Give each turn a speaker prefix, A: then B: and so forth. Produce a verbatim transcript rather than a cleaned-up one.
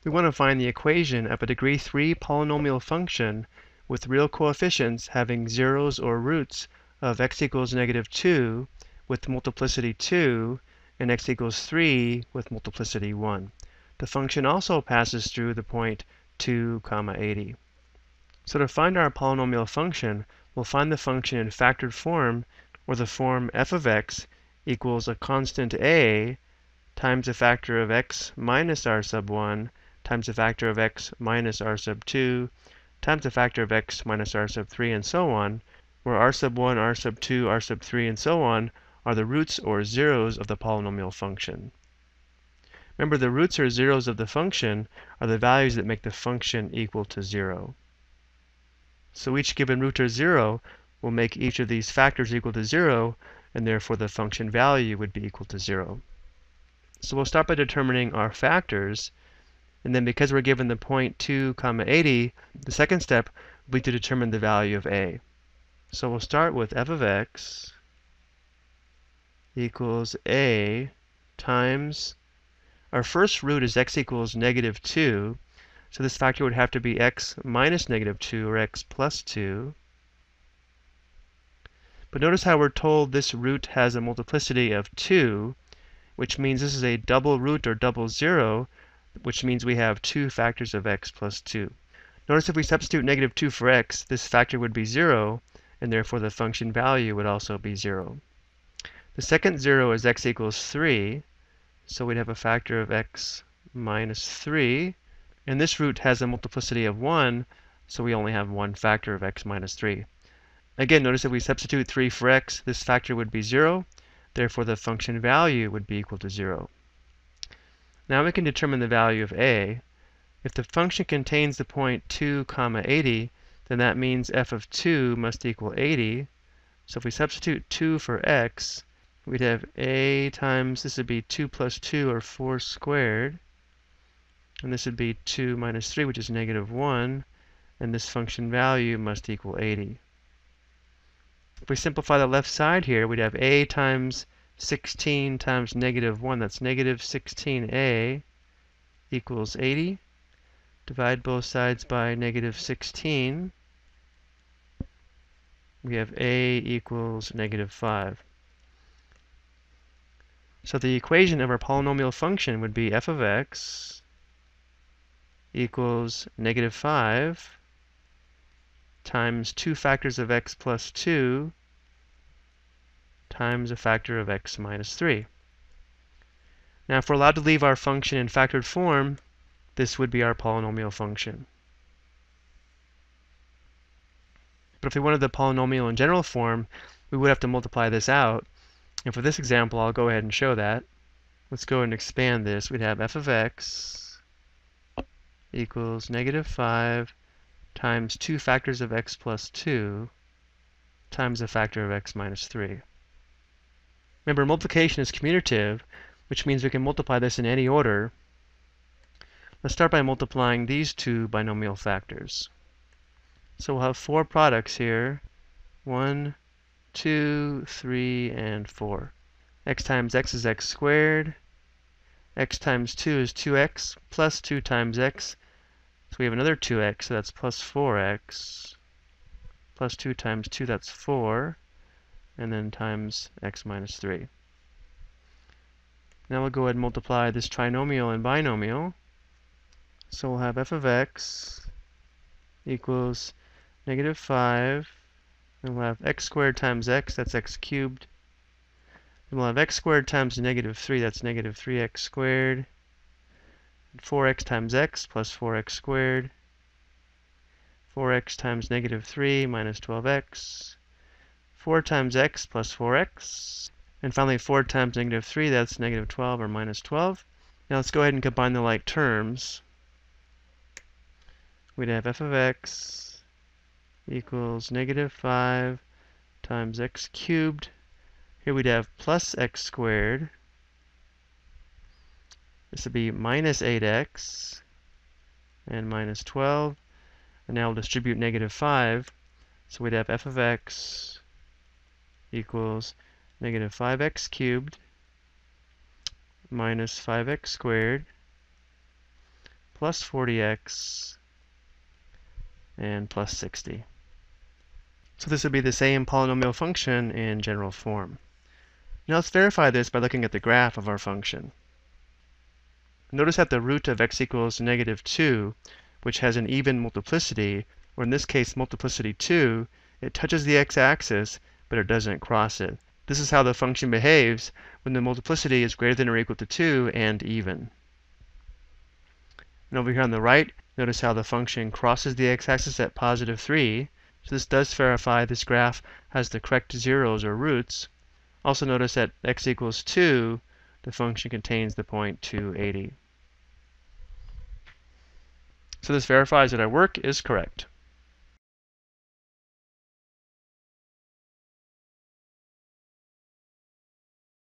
A: We want to find the equation of a degree three polynomial function with real coefficients having zeros or roots of x equals negative two with multiplicity two and x equals three with multiplicity one. The function also passes through the point two comma eighty. So to find our polynomial function, we'll find the function in factored form, or the form f of x equals a constant a times a factor of x minus r sub one times a factor of x minus r sub two times a factor of x minus r sub three, and so on, where r sub one, r sub two, r sub three, and so on are the roots or zeros of the polynomial function. Remember, the roots or zeros of the function are the values that make the function equal to zero. So each given root or zero will make each of these factors equal to zero, and therefore the function value would be equal to zero. So we'll start by determining our factors, and then because we're given the point two comma eighty, the second step will be to determine the value of a. So we'll start with f of x equals a times, our first root is x equals negative two, so this factor would have to be x minus negative two, or x plus two. But notice how we're told this root has a multiplicity of two, which means this is a double root or double zero, which means we have two factors of x plus two. Notice if we substitute negative two for x, this factor would be zero, and therefore the function value would also be zero. The second zero is x equals three, so we'd have a factor of x minus three, and this root has a multiplicity of one, so we only have one factor of x minus three. Again, notice if we substitute three for x, this factor would be zero, therefore the function value would be equal to zero. Now we can determine the value of a. If the function contains the point two comma eighty, then that means f of two must equal eighty. So if we substitute two for x, we'd have a times, this would be two plus two, or four squared. And this would be two minus three, which is negative one. And this function value must equal eighty. If we simplify the left side here, we'd have a times sixteen times negative one. That's negative sixteen a equals eighty. Divide both sides by negative sixteen. We have a equals negative five. So the equation of our polynomial function would be f of x equals negative five times two factors of x plus two times a factor of x minus three. Now if we're allowed to leave our function in factored form, this would be our polynomial function. But if we wanted the polynomial in general form, we would have to multiply this out. And for this example, I'll go ahead and show that. Let's go and expand this. We'd have f of x equals negative five times two factors of x plus two times a factor of x minus three. Remember, multiplication is commutative, which means we can multiply this in any order. Let's start by multiplying these two binomial factors. So we'll have four products here. one, two, three, and four. X times x is x squared. X times two is two x plus two times x. So we have another two x, so that's plus four x. Plus two times two, that's four. And then times x minus three. Now we'll go ahead and multiply this trinomial and binomial. So we'll have f of x equals negative five. And we'll have x squared times x, that's x cubed. And we'll have x squared times negative three, that's negative three x squared. four x times x plus four x squared. four x times negative three minus twelve x. four times x plus four x. And finally four times negative three, that's negative twelve, or minus twelve. Now let's go ahead and combine the like terms. We'd have f of x equals negative five times x cubed. Here we'd have plus x squared. This would be minus eight x and minus twelve. And now we'll distribute negative five. So we'd have f of x equals negative five x cubed minus five x squared plus forty x and plus sixty. So this would be the same polynomial function in general form. Now let's verify this by looking at the graph of our function. Notice that the root of x equals negative two, which has an even multiplicity, or in this case multiplicity two, it touches the x-axis, but it doesn't cross it. This is how the function behaves when the multiplicity is greater than or equal to two and even. And over here on the right, notice how the function crosses the x-axis at positive three. So this does verify this graph has the correct zeros or roots. Also notice that x equals two, the function contains the point two eighty. So this verifies that our work is correct.